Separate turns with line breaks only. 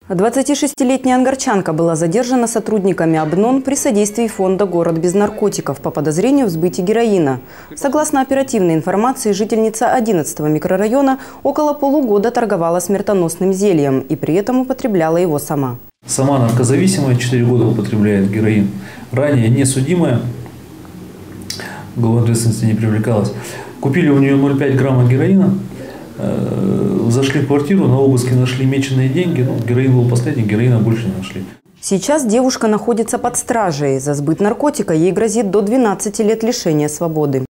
26-летняя ангарчанка была задержана сотрудниками ОБНОН при содействии фонда «Город без наркотиков» по подозрению в сбытии героина. Согласно оперативной информации, жительница 11-го микрорайона около полугода торговала смертоносным зельем и при этом употребляла его сама.
Сама наркозависимая, 4 года употребляет героин. Ранее несудимая, уголовной ответственности не привлекалась. Купили у нее 0,5 грамма героина. Зашли в квартиру, на обыске нашли меченые деньги. Героин был последний, героина больше не нашли.
Сейчас девушка находится под стражей. За сбыт наркотика ей грозит до 12 лет лишения свободы.